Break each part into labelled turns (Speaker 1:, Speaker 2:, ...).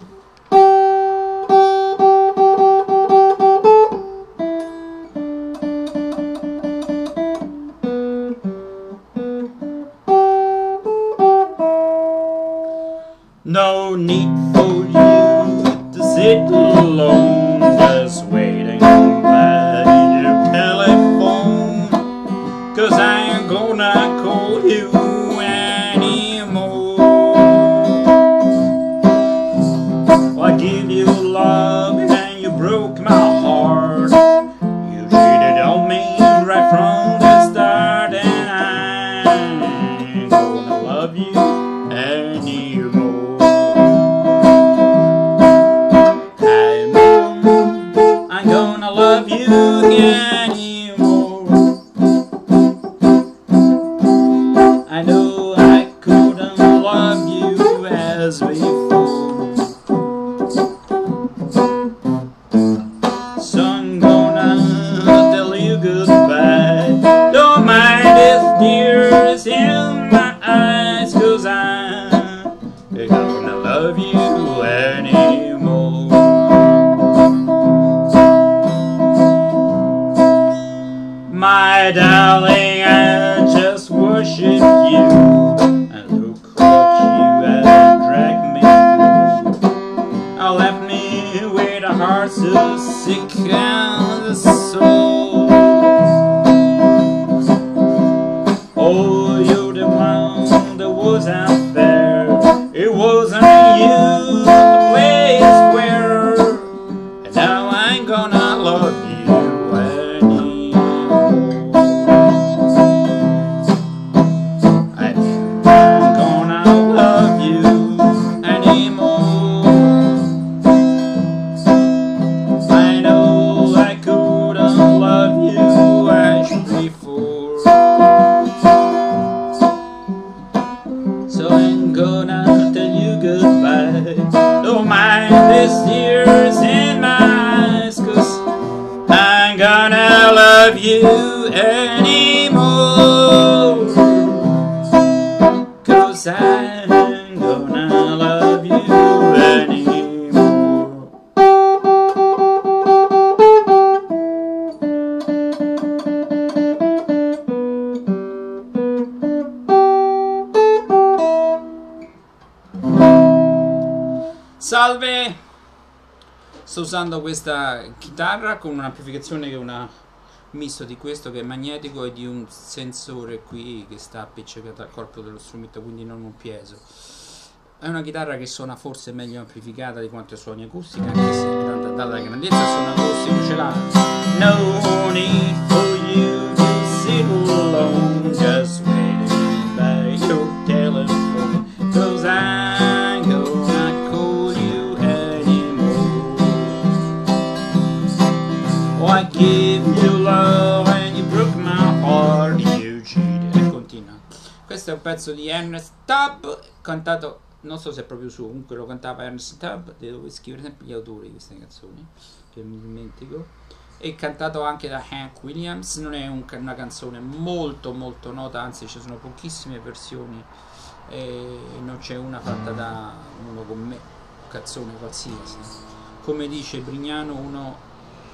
Speaker 1: No need for you to sit alone, just waiting by your telephone, 'cause I ain't gonna call you anymore. I give you love and you broke my heart. You cheated on me right from the start, and I ain't gonna love you anymore. I'm gonna love you anymore. I know I couldn't love you as before, so I'm gonna tell you goodbye. Don't mind the tears in my eyes, 'cause I'm gonna love you anymore. My darling, I just worship you, and look what you have dragged me through. I left me with a heart so sick and a soul. Oh, you're the one that was out there. It wasn't you, the place where, and now I'm gonna love you. So I'm gonna tell you goodbye. Don't mind these tears in my eyes, 'cause I'm gonna love you anymore. 'Cause I'm gonna love you anymore. Salve! Sto usando questa chitarra con un'amplificazione che è un misto di questo che è magnetico e di un sensore qui che sta appiccicato al corpo dello strumento, quindi non un piezo. È una chitarra che suona forse meglio amplificata di quanto suoni acustica, anche se dalla grandezza suona acustico, ce l'ha. No need for you to sit alone, just waiting by your telephone, 'cause I'm gonna call you anymore. Oh, I give you love and you broke my heart, you cheated. E continua. Questo è un pezzo di Ernest Tubb, cantato, non so se è proprio suo, comunque lo cantava Ernest Tubb, devo scrivere sempre gli autori di queste canzoni, che mi dimentico, e cantato anche da Hank Williams. Non è una canzone molto nota, anzi ci sono pochissime versioni e non c'è una fatta da uno con me, canzone qualsiasi. Come dice Brignano, uno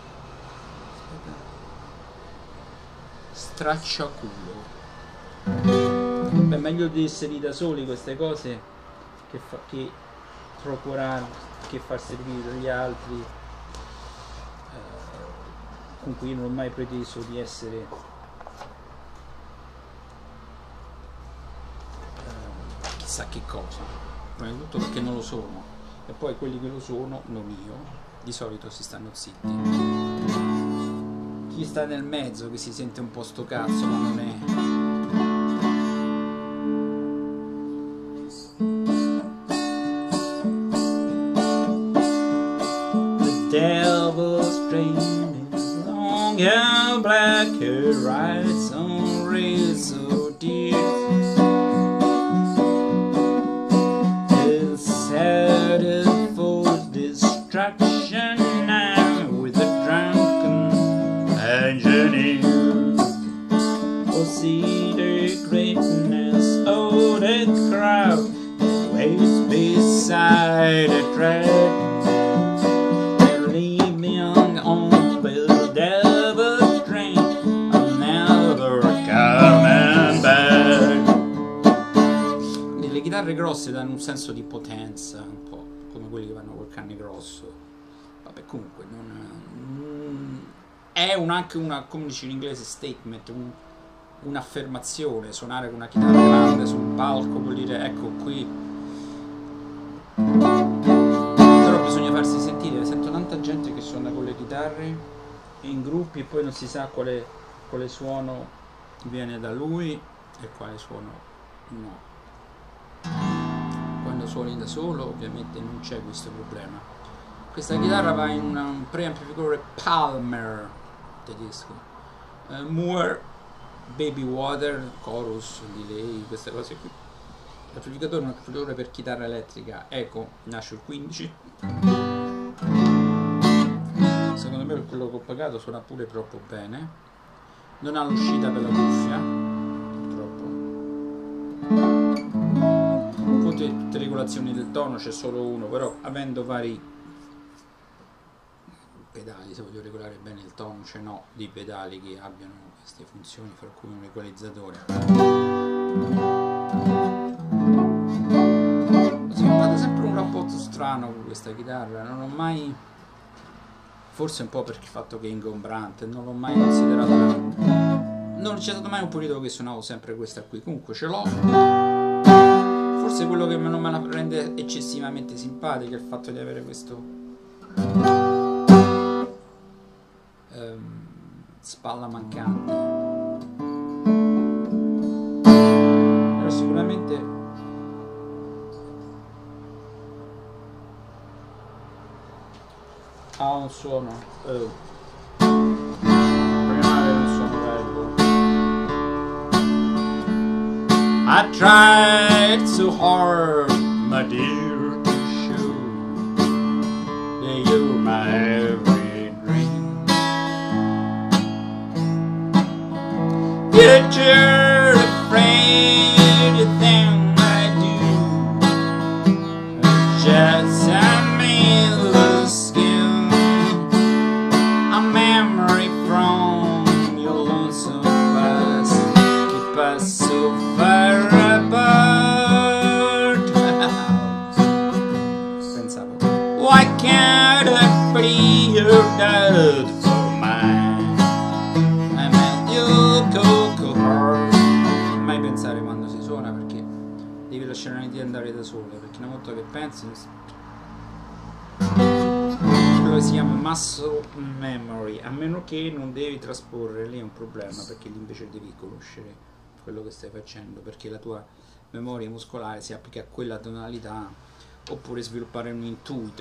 Speaker 1: stracciaculo. Beh, meglio di essere da soli queste cose che procurare, che far servire dagli altri, con cui io non ho mai preteso di essere chissà che cosa, prima di tutto perché non lo sono, e poi quelli che lo sono, non io, di solito si stanno zitti. Chi sta nel mezzo che si sente un po' sto cazzo, ma non è. Devil's train is long and black, her rides on razor deer. It's headed for destruction now with a drunken engineer. Oh, see the greatness of the crowd that waits beside the track. grosse danno un senso di potenza, un po' come quelli che vanno col Cannegrosso. Vabbè, comunque è anche una, come dice in inglese, statement, un'affermazione. Suonare con una chitarra grande sul palco vuol dire ecco qui. Però bisogna farsi sentire. Sento tanta gente che suona con le chitarre in gruppi e poi non si sa quale suono viene da lui e quale suono no. Quando suoni da solo ovviamente non c'è questo problema. Questa chitarra va in un preamplificatore Palmer tedesco, Moore, Baby Water, Chorus, Delay, queste cose qui. L'amplificatore è un amplificatore per chitarra elettrica Eco Nashville 15. Secondo me quello che ho pagato suona pure troppo bene. Non ha l'uscita per la cuffia, purtroppo. Tutte le regolazioni del tono c'è solo uno, però avendo vari pedali, se voglio regolare bene il tono, ce n'ho di pedali che abbiano queste funzioni, fra cui un equalizzatore. Ho sviluppato sempre un rapporto strano con questa chitarra, non ho mai, forse un po' perché il fatto che è ingombrante, non l'ho mai considerata, non c'è stato mai un periodo che suonavo sempre questa qui, comunque ce l'ho. Forse quello che non me la rende eccessivamente simpatica è il fatto di avere questo spalla mancante. Però sicuramente ha un suono I tried so hard, my dear, to show that you're my every dream. Yet you're afraid of things I do. Just a meaningless skin, a memory from your lonesome past. Keep us so far apart. Pensavo, why can't I free your death for mine? I meant you cold heart. Non mai pensare quando si suona, perché devi lasciare l'idea andare da sole, perché una volta che pensi quello che si chiama muscle memory, a meno che non devi trasporre, lì è un problema, perché lì invece devi conoscere quello che stai facendo, perché la tua memoria muscolare si applica a quella tonalità, oppure sviluppare un intuito.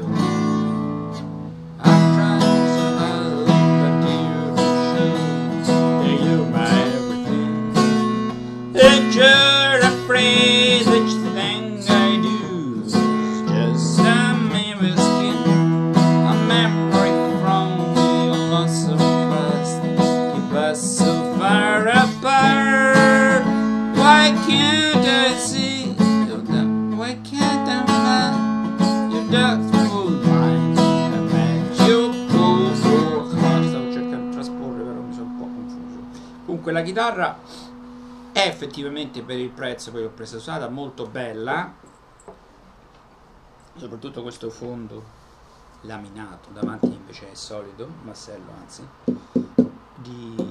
Speaker 1: La chitarra è effettivamente, per il prezzo che l'ho presa usata, molto bella, soprattutto questo fondo laminato, davanti invece è solido, massello anzi, di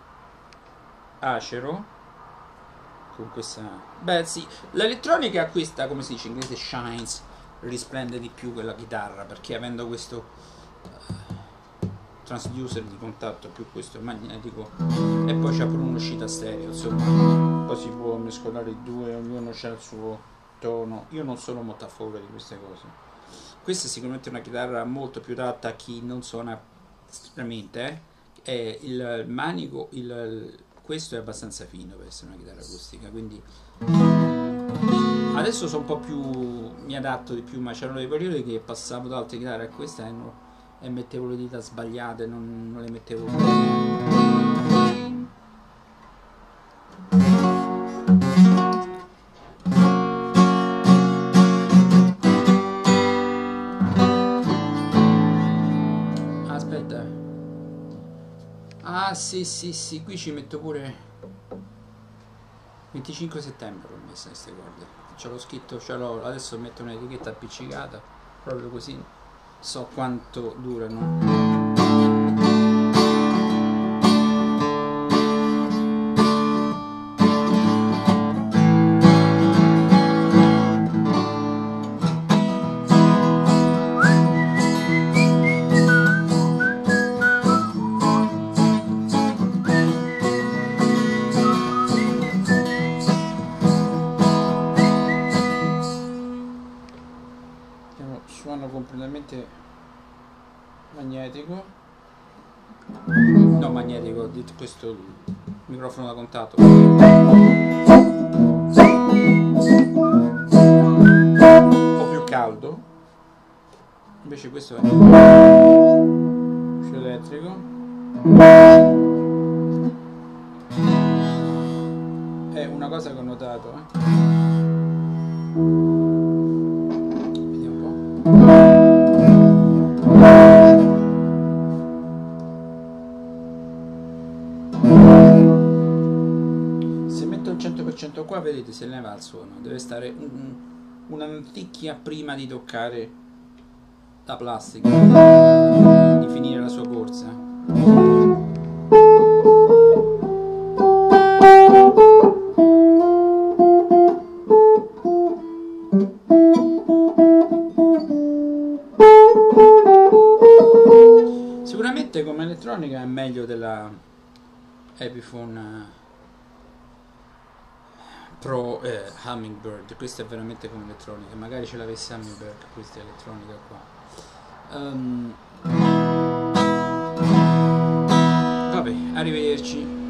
Speaker 1: acero, con questa, beh sì, l'elettronica questa, come si dice in inglese, shines, risplende di più che la chitarra, perché avendo questo transducer di contatto più questo magnetico, e poi c'è pure un'uscita stereo, insomma poi si può mescolare i due, ognuno c'ha il suo tono. Io non sono molto a favore di queste cose. Questa è sicuramente una chitarra molto più adatta a chi non suona estremamente, il manico, questo è abbastanza fino per essere una chitarra acustica, quindi adesso sono un po' più, mi adatto di più, ma c'erano dei periodi che passavo da altre chitarre a questa e mettevo le dita sbagliate, non le mettevo bene. Aspetta, ah sì, qui ci metto pure 25 settembre, ho messo queste corde, ce l'ho scritto, ce l'ho, adesso metto un'etichetta appiccicata, proprio così so quanto durano. Suono completamente magnetico, no magnetico, ho detto questo microfono da contatto, un po' più caldo, invece questo è elettrico, è una cosa che ho notato, se metto il 100% qua, vedete, se ne va il suono, deve stare una ticchia prima di toccare la plastica, di finire la sua corsa. Sicuramente come elettronica è meglio della Epiphone Pro Hummingbird. Questa è veramente come elettronica, magari ce l'avesse Hummingbird, questa è elettronica qua. Vabbè, arrivederci.